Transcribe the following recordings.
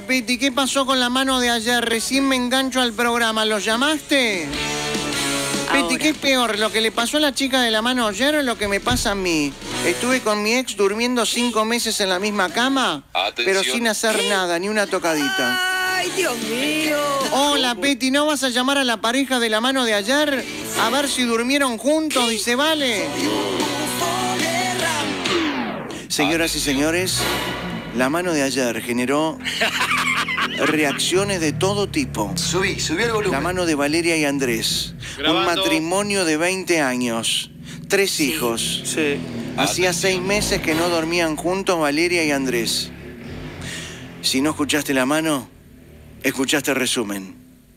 Peti, ¿qué pasó con la mano de ayer? Recién me engancho al programa, ¿lo llamaste? Ahora. Peti, ¿qué es peor? ¿Lo que le pasó a la chica de la mano ayer o lo que me pasa a mí? Estuve con mi ex durmiendo 5 meses en la misma cama, pero sin hacer nada, ni una tocadita. ¡Ay, Dios mío! Hola, Peti, ¿no vas a llamar a la pareja de la mano de ayer? A ver si durmieron juntos, dice Vale. Señoras y señores, la mano de ayer generó reacciones de todo tipo. Subí el volumen. La mano de Valeria y Andrés. Grabando. Un matrimonio de 20 años. 3 hijos. Sí. Hacía 6 meses que no dormían juntos Valeria y Andrés. Si no escuchaste la mano, escuchaste el resumen.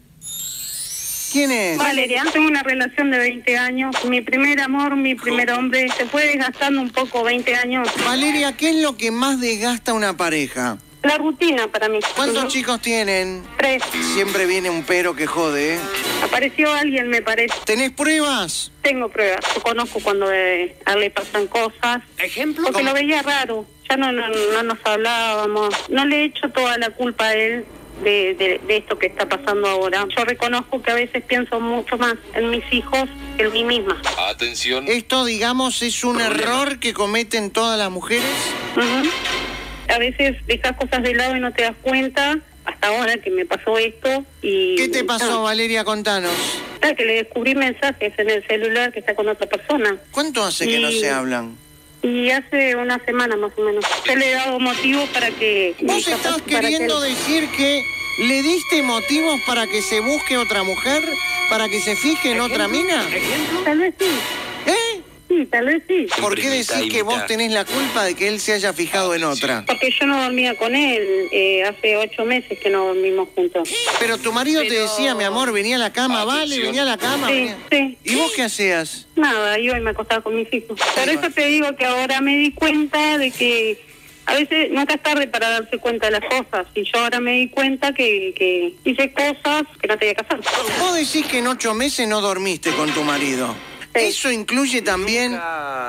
¿Quién es? Valeria, tengo una relación de 20 años. Mi primer amor, mi primer hombre. Se fue desgastando un poco 20 años. Valeria, ¿qué es lo que más desgasta una pareja? La rutina para mí. ¿Cuántos chicos tienen? 3. Siempre viene un pero que jode, ¿eh? Apareció alguien, me parece. ¿Tenés pruebas? Tengo pruebas. Yo conozco cuando a él le pasan cosas. ¿Ejemplo? Porque ¿Cómo? lo veía raro. Ya no nos hablábamos. No le echo toda la culpa a él de esto que está pasando ahora. Yo reconozco que a veces pienso mucho más en mis hijos que en mí misma. Atención. Esto, digamos, es un error que cometen todas las mujeres. Ujú. A veces dejas cosas de lado y no te das cuenta. Hasta ahora que me pasó esto y... ¿Qué te pasó, Valeria? Contanos. Que le descubrí mensajes en el celular que está con otra persona. ¿Cuánto hace que no se hablan? Y hace una semana más o menos. Yo le he dado motivos para que... ¿Vos estás queriendo decir que le diste motivos para que se busque otra mujer? ¿Para que se fije en otra mina? Tal vez sí. ¿Eh? Sí, tal vez sí. ¿Por qué decís que vos tenés la culpa de que él se haya fijado en otra? Porque yo no dormía con él. Hace 8 meses que no dormimos juntos. Pero tu marido te decía, mi amor, venía a la cama, vale, venía a la cama. Sí, venía. sí. ¿Y vos qué hacías? Nada, iba y me acostaba con mis hijos. Por eso te digo que ahora me di cuenta de que a veces nunca es tarde para darse cuenta de las cosas. Y yo ahora me di cuenta que hice cosas que no tenía que hacer. Vos decís que en 8 meses no dormiste con tu marido. Sí. ¿Eso incluye también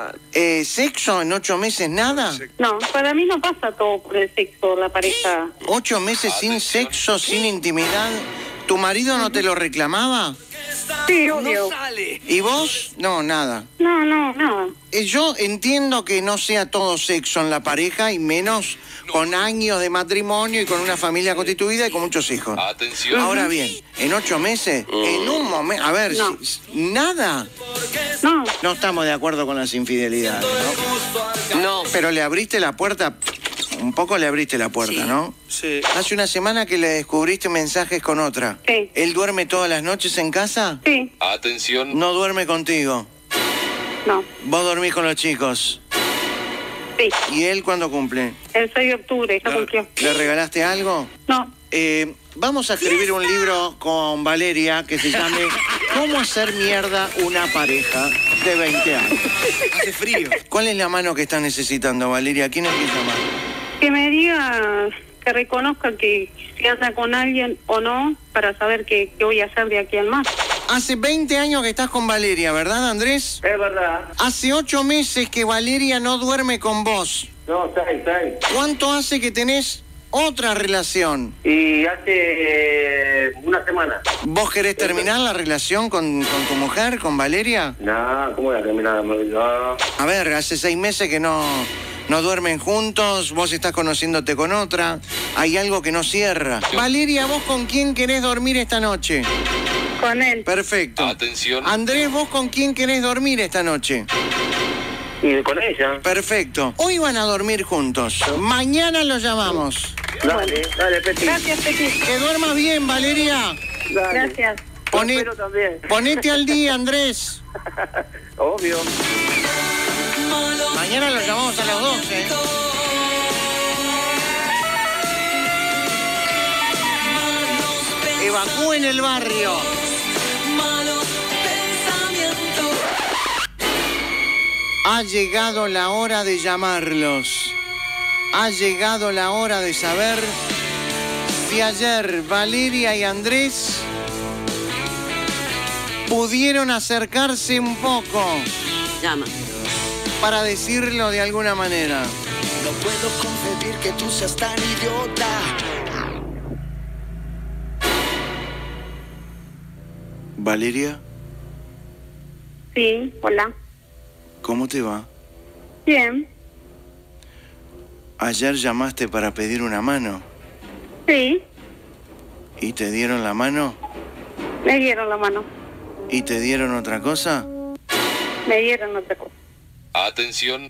sexo en 8 meses? ¿Nada? No, para mí no pasa todo por el sexo, la pareja. 8 meses sin sexo, sin intimidad. ¿Tu marido no te lo reclamaba? Sí, obvio. ¿Y vos? No, nada. No. Yo entiendo que no sea todo sexo en la pareja y menos con años de matrimonio y con una familia constituida y con muchos hijos. Atención. Ahora bien, en 8 meses, en un momento, a ver, No. nada. No. No estamos de acuerdo con las infidelidades, ¿no? No. Pero le abriste la puerta, un poco le abriste la puerta, ¿no? Sí. Hace una semana que le descubriste mensajes con otra. Sí. ¿Él duerme todas las noches en casa? Sí. Atención. No duerme contigo. No. Vos dormís con los chicos. Sí. ¿Y él cuándo cumple? El 6 de octubre, ya cumplió. ¿Le regalaste algo? No. Vamos a escribir un libro con Valeria que se llame ¿Cómo hacer mierda una pareja de 20 años? Hace frío. ¿Cuál es la mano que estás necesitando, Valeria? ¿Quién es que llama? Que me diga, que reconozca que si anda con alguien o no, para saber qué voy a hacer de aquí al más. Hace 20 años que estás con Valeria, ¿verdad, Andrés? Es verdad. Hace 8 meses que Valeria no duerme con vos. No, 6. ¿Cuánto hace que tenés otra relación? Y hace una semana. ¿Vos querés terminar la relación con tu mujer, con Valeria? No, ¿cómo voy a terminar? No. A ver, hace 6 meses que no duermen juntos, vos estás conociéndote con otra, hay algo que no cierra. Valeria, ¿vos con quién querés dormir esta noche? Con él. Perfecto. Atención. Andrés, ¿vos con quién querés dormir esta noche? Y con ella. Perfecto. Hoy van a dormir juntos. Mañana los llamamos. Dale, Peti. Gracias, Peti. Que duermas bien, Valeria. Dale. Gracias. Poné- Yo espero también. Ponete al día, Andrés. Obvio. Mañana los llamamos a las 12. Evacúen el barrio. Ha llegado la hora de llamarlos. Ha llegado la hora de saber si ayer Valeria y Andrés pudieron acercarse un poco, Llama. para decirlo de alguna manera. No puedo concebir que tú seas tan idiota. Valeria, Sí, hola. ¿cómo te va? Bien. Ayer llamaste para pedir una mano. Sí, ¿Y te dieron la mano? me dieron la mano. ¿Y te dieron otra cosa? Me dieron otra cosa. Atención.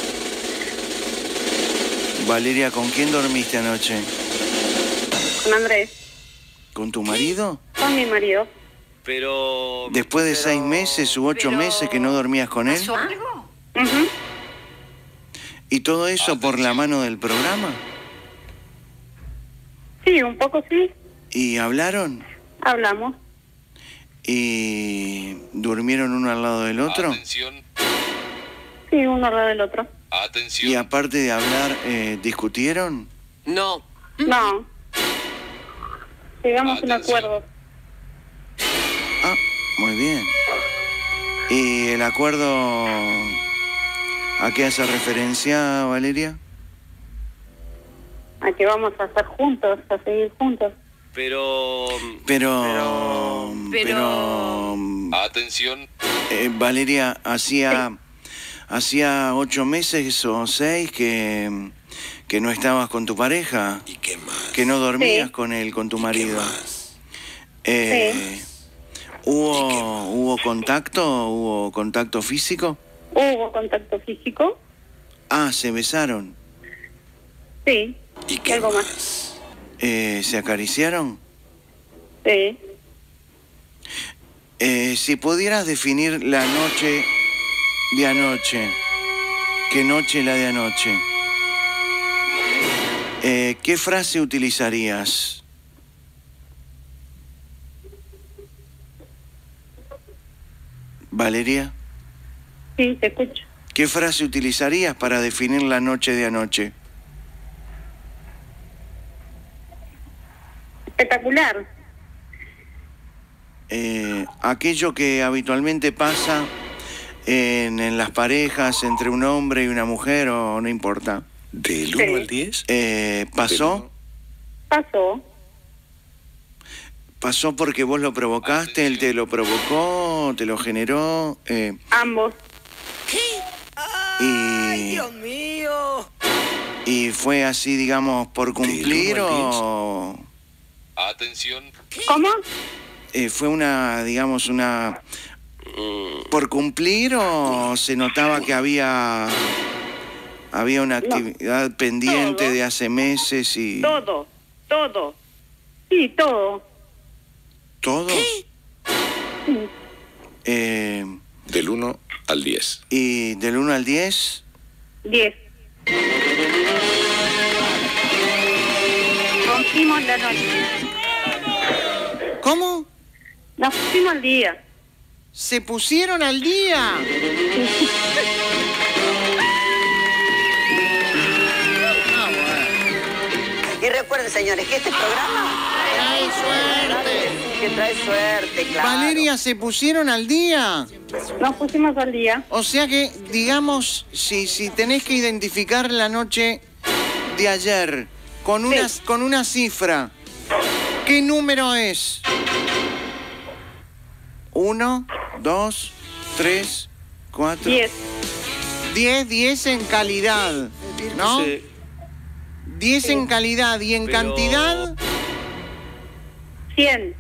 Valeria, ¿con quién dormiste anoche? Con Andrés. ¿Con tu marido? Con mi marido. Pero... Después de 6 meses u 8 meses que no dormías con él. ¿Pasó algo? Ujú. ¿Y todo eso por la mano del programa? Sí, un poco sí. ¿Y hablaron? Hablamos. ¿Y durmieron uno al lado del otro? Atención. Sí, uno al lado del otro. ¿Y Atención. aparte de hablar, discutieron? No. No. Llegamos a un Atención. acuerdo. Ah, muy bien. ¿Y el acuerdo a qué hace referencia, Valeria? A que vamos a estar juntos, a seguir juntos. Pero... Pero... Atención. Valeria, hacía 8 meses o 6 que no estabas con tu pareja. ¿Y qué más? Que no dormías Sí. con él, con tu ¿Y qué marido. más? Sí. ¿Hubo contacto? ¿Hubo contacto físico? Hubo contacto físico. Ah, ¿se besaron? Sí. ¿Y qué Algo más. más? ¿Se acariciaron? Sí. Si pudieras definir la noche de anoche, ¿qué noche la de anoche? ¿Qué frase utilizarías? Valeria, Sí, te escucho. ¿qué frase utilizarías para definir la noche de anoche? Espectacular. Aquello que habitualmente pasa en las parejas entre un hombre y una mujer, o no importa. ¿Del Sí. 1 al 10? ¿Pasó? Pasó. ¿Pasó porque vos lo provocaste? ¿Él te lo provocó? ¿Te lo generó? Ambos. Mío. ¿Y fue así, digamos, por cumplir Del 1 al 10. o Atención. ¿Cómo? fue una, digamos, una... por cumplir o se notaba que había una actividad pendiente Todo. de hace meses y... Todo. Todo. Sí, todo. ¿Todo? Del 1 al 10. ¿Y del 1 al 10? 10. Rompimos la noche. ¿Cómo? Nos pusimos al día. ¡Se pusieron al día! Y recuerden, señores, que este programa ¡Trae suerte! que trae suerte, claro. Valeria, ¿se pusieron al día? Nos pusimos al día. O sea que, digamos, si tenés que identificar la noche de ayer con una cifra, ¿qué número es? 1, 2, 3, 4... 10. 10 en calidad, ¿no? Sí. 10 en calidad y en Pero- cantidad, 100.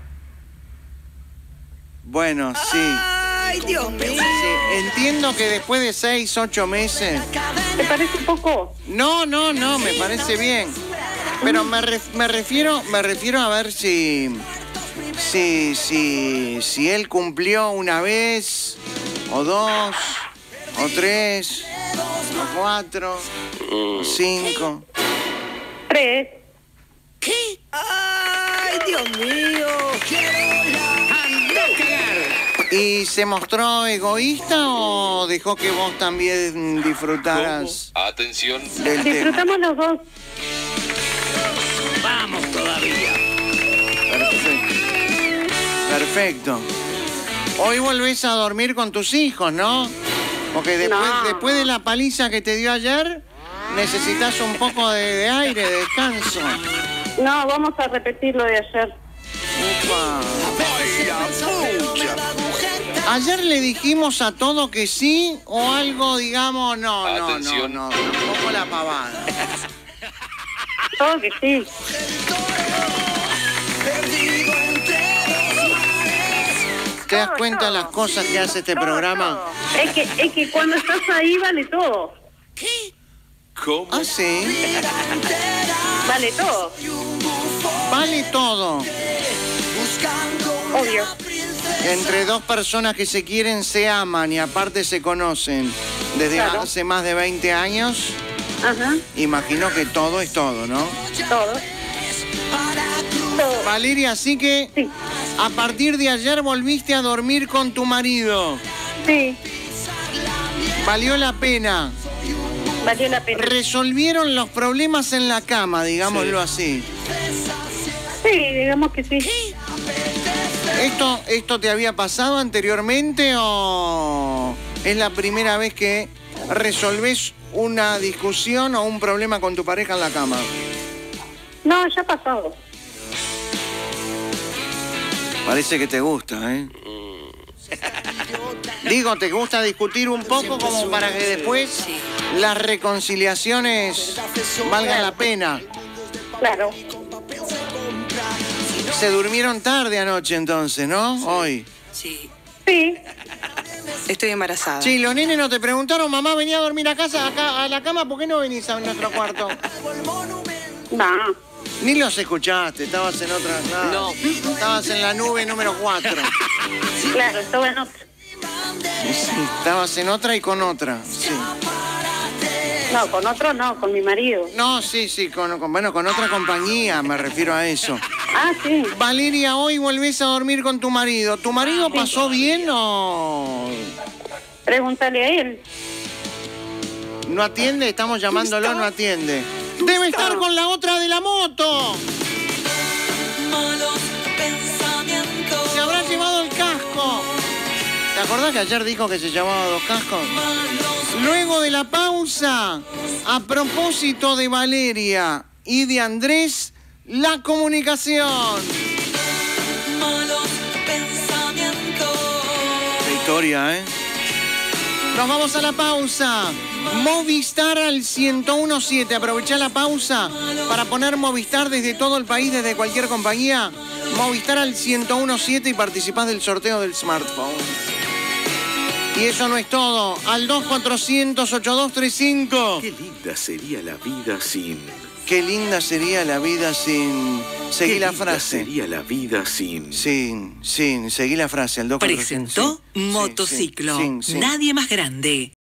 bueno, sí. Ay, Dios mío. Sí, entiendo que después de 6, 8 meses... ¿Te parece poco? No, me parece bien. Pero me refiero a ver si él cumplió una vez, o 2, o 3, o 4, o 5. 3. Ay, Dios mío. ¿Y se mostró egoísta o dejó que vos también disfrutaras Atención. del tema? Disfrutamos los dos. Perfecto. Hoy volvés a dormir con tus hijos, ¿no? Porque No. después de la paliza que te dio ayer, necesitas un poco de aire, de descanso. No, vamos a repetir lo de ayer. Upa. Ayer le dijimos a todo que sí o algo, digamos, no, Atención. tampoco la pavada. Todo que sí. ¿Te das cuenta de las cosas que hace este programa? Todo. Es que cuando estás ahí vale todo. ¿Cómo? Ah, sí. Vale todo. Vale todo. Obvio. Entre dos personas que se quieren, se aman y aparte se conocen desde Claro. hace más de 20 años. Ajá. Imagino que todo es todo, ¿no? Todo. Todo. Valeria, así que Sí. a partir de ayer volviste a dormir con tu marido. Sí. Valió la pena. Valió la pena. Resolvieron los problemas en la cama, digámoslo así. Sí, digamos que sí. ¿Esto te había pasado anteriormente o es la primera vez que resolvés una discusión o un problema con tu pareja en la cama? No, ya ha pasado. Parece que te gusta, ¿eh? Digo, ¿te gusta discutir un poco como para que después las reconciliaciones valgan la pena? Claro. Se durmieron tarde anoche entonces, ¿no? Hoy. Sí, Sí. estoy embarazada. Sí, los nenes no te preguntaron, mamá, venía a dormir acá a la cama, ¿por qué no venís a nuestro cuarto? No. Ni los escuchaste, estabas en otra... No. Estabas en la nube número 4. Claro, estaba en otra. Sí, estabas en otra y con otra. Sí. No, con otro no, con mi marido. No, sí, con otra compañía, me refiero a eso. Ah, sí. Valeria, hoy volvés a dormir con tu marido. ¿Tu marido pasó bien o...? Pregúntale a él. ¿No atiende? Estamos llamándolo, no atiende. ¡Debe estar con la otra de la moto! ¡Se habrá llevado el casco! ¿Te acordás que ayer dijo que se llevaba 2 cascos? Luego de la pausa, a propósito de Valeria y de Andrés, la comunicación. Qué historia, ¿eh? Nos vamos a la pausa. Movistar al 1017. Aprovechá la pausa para poner Movistar desde todo el país, desde cualquier compañía. Movistar al 1017 y participás del sorteo del smartphone. Y eso no es todo. Al 2400-8235. Qué linda sería la vida sin... Qué linda sería la vida sin... Seguí la frase. Sería la vida sin... Sin, seguí la frase. Al 2400. Presentó Sí, Motociclo. sí. Nadie más grande.